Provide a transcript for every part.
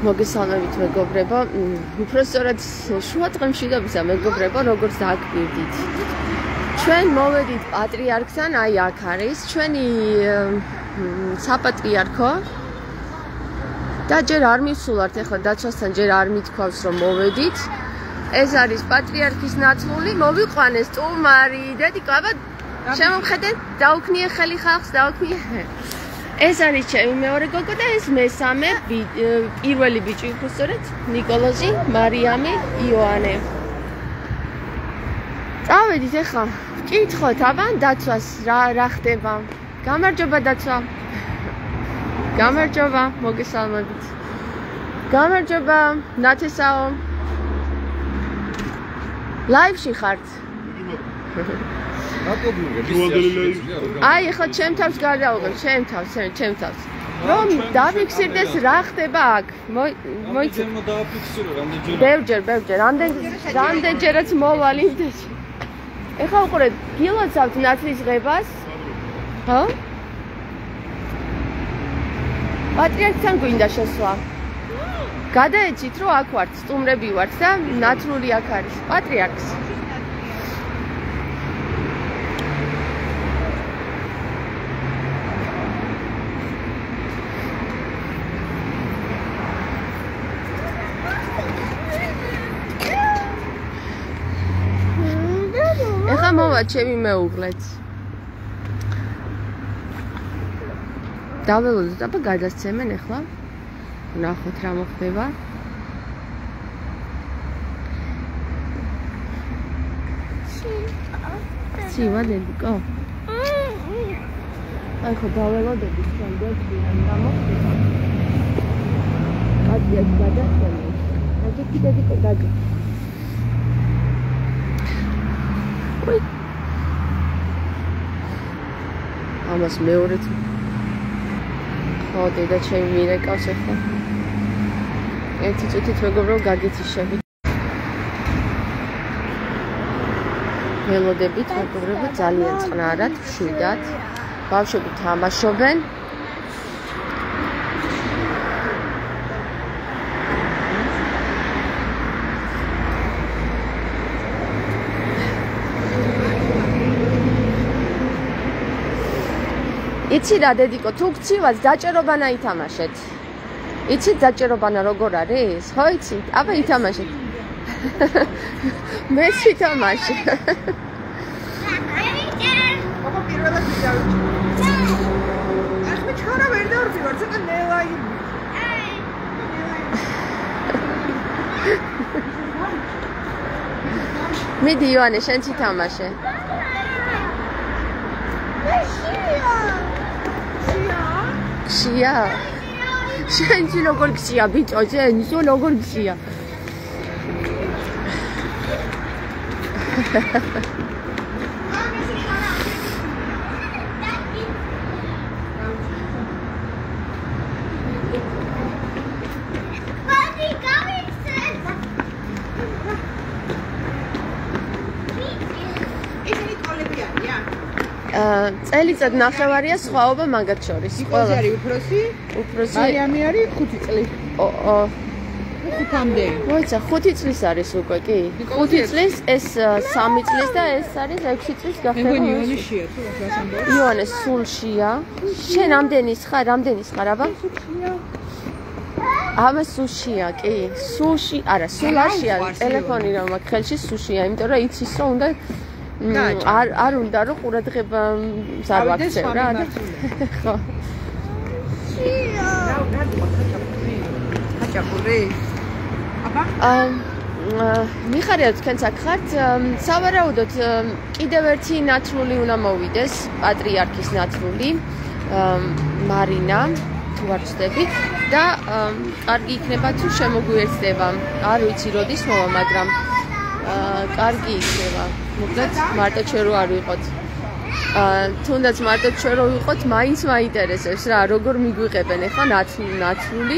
მოგესალმებით მეგობრებო, უпроსტად შუა დღემშვიდობისა მეგობრებო, როგორც დააკვირდით. ჩვენ მოვედით პატრიარქთან, აი აქ არის ჩვენი საპატრიარქო. და ჯერ არ მივსულართ, ახლა დაცვასთან ჯერ არ მithქვავს რომ მოვედით. ეს არის პატრიარქის ნაცვლული, მოვიყვანეს სტუმარი, დედიკო, აბა შემომხედეთ, დაუქნიე ხელი ხალხს, დაუქნიე. ეს არის ჩემი მეორე გოგო და ეს მესამე პირველი ბიჭი უბრალოდ ნიკოლოზი, მარიამი, იოანე. წავედით ახლა. ვკითხოთ აბა დაცვას რა ხდება. გამარჯობა დაცვა. გამარჯობა, მოგესალმებით. გამარჯობა, ნათესაო. ლაივში ხართ? აი, ახლა ჩემ თავს გადავიღებ, ჩემ თავს. რომ დაფიქსირდეს რა ხდება აქ. მოიცი. ბევრჯერ, რამდენჯერაც მოვალ იმდენში. ეხლა უყურეთ, გილოცავთ ნაცვლის ღებას. ხო? პატრიარქთან გვინდა შესვლა. გადაეცით, რომ აქ ვართ, სტუმრები ვართ და ნაცვლული აქ არის, პატრიარქს. ეხლა მოვა ჩემი მეუღლეც. დაველოდოთ, აბა გადასცემენ ახლა. ნახოთ რა მოხდება. ცივა დედიკო. აი ხო დაველოდებით შემდეგ რა მოხდება. კაცია გადასცემენ. აჯი დედიკო გადი. ой ამას მეორეთ ხო დედა ჩემი მირეკავს ახლა ერთი წუთით მეგობრებო გაგიციშები ველოდებით მეგობრებო ძალიან წყნარად მშვიდად ბავშვები თამაშობენ იცი რა დედიკო, თუ გცივაც დაჭერობანა ითამაშეთ. იცით დაჭერობანა როგორ არის? ხო იცით? აბა ითამაშეთ. მეც ვითამაშე. აბა პირველად დავიჭერ. ახლა ჩქარა ვერ დავიჭერ, ცოტა ნელაი. მიდი იოანე, შენც ითამაშე. გშია? შენც როგორ გშია ბიჭო, შენც როგორ გშია? წელიწად ნახევარია სხვაობა მაგათ შორის. ნიკოლოზი არის უფროსი, მარიამი არის 5 წლის. ხუთამდე. მოიცა 5 წლის არის უკვე კი. 5 წლის, ეს 3 წლის და ეს არის 6 წლის გახდება. მეგონი იოანეშია თუ რას ამბობ? იოანეს სულშია. შენ ამდენის ხარ აბა? აბა სულშია კი. სულში, არა, სულ არშია, ტელეფონი რომ აქვს ხელში სულშია, იმიტომ რომ იცის რომ უნდა არ უნდა რომ ყურადღება არ ვაქცევ რა. ხო. ხაჭაპური. აბა? მიხარია თქვენც აქ ხართ. სავარაუდოდ კიდევ ერთი ნაცვლული უნდა მოვიდეს, პატრიარქის ნაცვლული, მარინა, თუ არ ვცდები და კარგი იქნება თუ შემოგვიერთდება. არ ვიცი როდის მოვა, მაგრამ კარგი იქნება. მოკლედ მარტო ჩვენ რო არ ვიყოთ. თუნდაც მარტო ჩვენ რო ვიყოთ, მაინც მაინტერესებს რა, როგორ მიგვიღებენ ახლა ნაცვლული,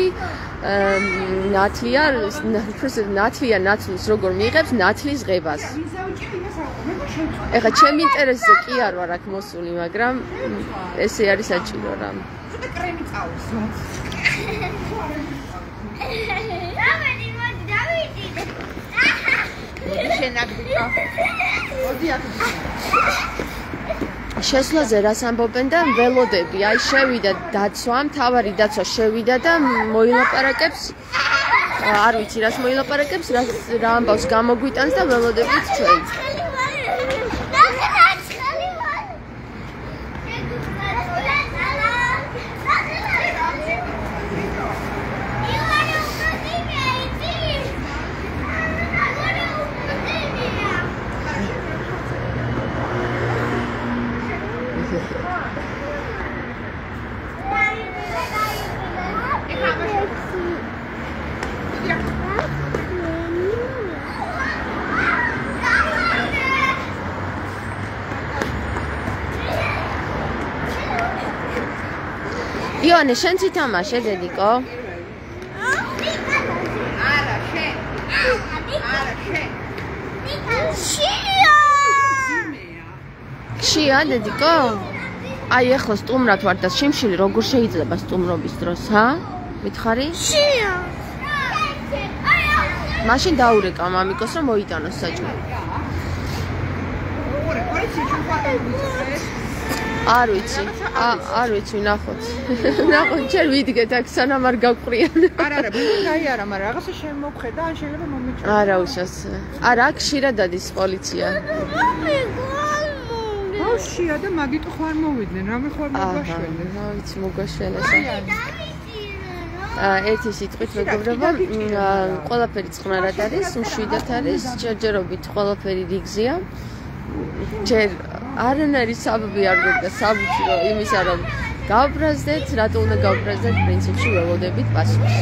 ნათლია ნაცვლის როგორ მიიღებს ნათლის ღებას. ახლა ჩემი ინტერესზე კი არ ვარ აქ მოსული, მაგრამ ესე არის საჭირო რა. ცოტა კრემი წავის. შესვლაზე რას ამბობენ და ველოდები, აი შევიდა დაცვა, მთავარი დაცვა შევიდა და მოილაპარაკებს, არ ვიცი რას მოილაპარაკებს, რა ამბავს გამოგვიტანს და ველოდებით ჩვენ. იონე, შენ ცითამაშე, დედიკო? არა, შენ. არა, შენ. ხშია, დედიკო? აი, ეხლა სტუმრად ვარ და შიმშილი როგორ შეიძლება სტუმრობის დროს, ჰა? მითხარი? ხშია. მაშინ დაურეკა მამიკოს რომ მოიტანოს საჭმელი. არ ვიცი, ნახოთ. ნახოთ, შენ ვიდგეთ აქ სანამ არ გაყრიან. არა, ბუნდაი არა, მაგრამ რაღაცა შემოვხედა, ან შეიძლება მომიჭრა. არა, უშავს. არა, აქ ხშირად დადის პოლიცია. ბავშვია და მაგით ხوار მოვიდნენ, რამე ხوار მოგვაშველეს. რა ვიცი, მოგვაშველეს. ერთი სიტყვით მეგობრებო, ყველაფერი წყნარად არის, მშვიდად არის, ჯერჯერობით ყველაფერი რიგზია. ჯერ არანაირი საბაბი არ გვექნა საბუთი რომ იმისა რომ გავბრაზდეთ, რატო უნდა გავბრაზდეთ, პრინციპში ველოდებით პასუხს.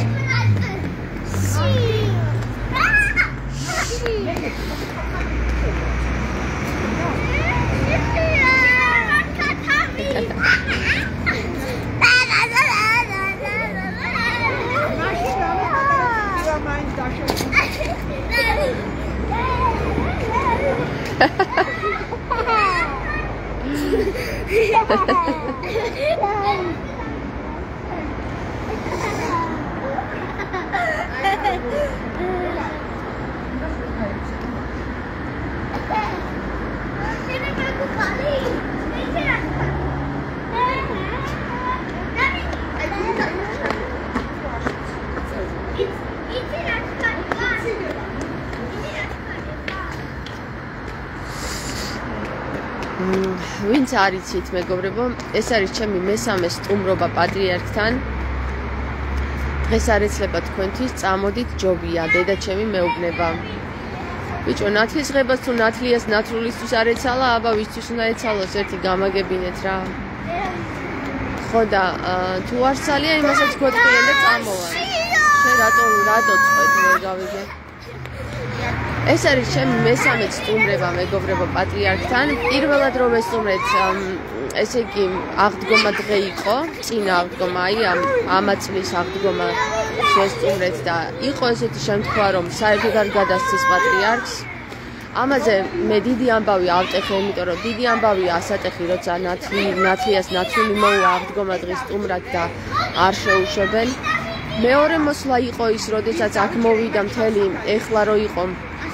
ვინც არ იცით მეგობრებო, ეს არის ჩემი მესამე სტუმრობა პატრიარქთან. დღეს არ ეცლება თქვენთვის, წამოდით, ჯობია, დედაჩემი მეუბნება. ბიჭო, ნათლის ღებას თუ ნათლიას ნათლულისთვის არ ეცალა, აბა ვისთვის უნდა ეცალოს, ერთი გამაგებინეთ რა. ხო და თუ არ ცალია, იმასაც გვეტყვიან და წამოვარ. შენ რატო წყვეთ, ვერ გავიგე. ეს არის ჩემი მესამე სტუმრება მეგობრებო პატრიარქთან. პირველად რომ ვესტუმრეთ, ესე იგი აღდგომა დღე იყო, წინა აღდგომა, აი ამა წლის აღდგომა ვესტუმრეთ და იყო ესეთი შემთხვევა რომ საერთოდ არ გადასცეს პატრიარქს. ამაზე მე დიდი ამბავი ავტეხე, იმიტომ რომ დიდი ამბავია ასატეხი, როცა ნათლიას ნათლული მოუვა აღდგომა დღის სტუმრად და არ შეუშვებენ. მეორე მოსვლა იყო ის, როდესაც აქ მოვიდა მთელი ეხლა რო იყო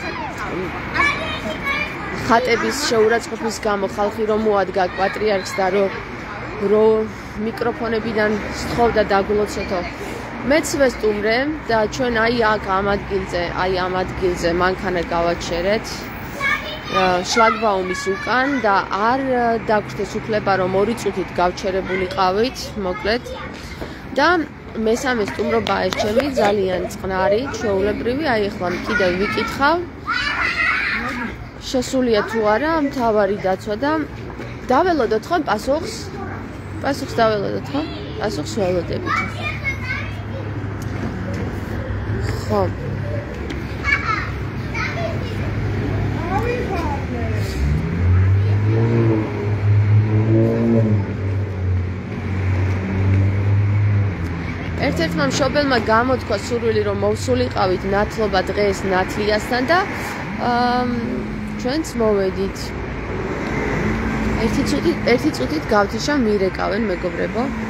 ხატების შეურაცხყოფის გამო ხალხი რომ მოადგა პატრიარქს და რო მიკროფონებიდან სთხოვდა დაგლოცეთო. მეც ვესტუმრე და ჩვენ აი აქ ამ ადგილზე მანქანა გავაჩერეთ შლაგბაუმის უკან და არ დაგვრჩეს უფლება რომ 2 წუთით გავჩერებულიყავით, მოკლედ. და მესამე სტუმრობა ეს ჩემი ძალიან წყნარი, ჩვეულებრივი, აი ახლა კიდევ ვიკითხავ. შესულია თუ არა მთავარი დაცვა და დაველოდოთ ხო პასუხს? პასუხს დაველოდოთ ხო? პასუხს ველოდებით. ხო. ერთ-ერთმა მშობელმა გამოთქვა სურვილი რომ მოვსულიყავით ნათლობა დღეს ნათლიასთან და ჩვენც მოვედით. ერთი წუთით გავთიშა მირეკავენ მეგობრებო.